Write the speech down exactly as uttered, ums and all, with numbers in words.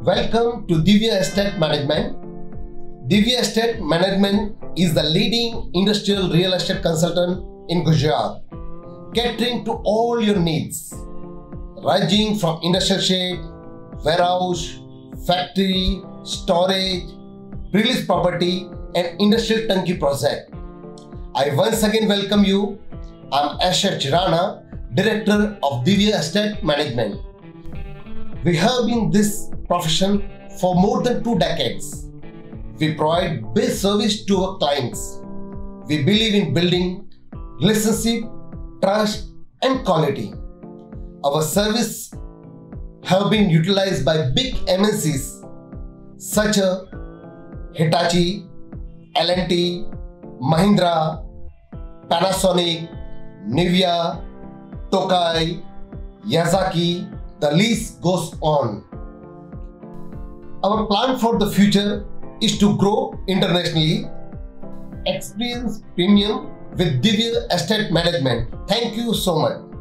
Welcome to Divya Estate Management. Divya Estate Management is the leading industrial real estate consultant in Gujarat, catering to all your needs, ranging from industrial shed, warehouse, factory, storage, pre-leased property and industrial turnkey project. I once again welcome you. I'm 𝗟RHI𝗱 Director of Divya Estate Management. We have been in this profession for more than two decades. We provide best service to our clients. We believe in building relationship, trust and quality. Our service have been utilized by big M N Cs such as Hitachi, L and T, Mahindra, Panasonic, Nivea, Tokai, Yazaki, the list goes on. Our plan for the future is to grow internationally. Experience premium with Divya Estate Management. Thank you so much.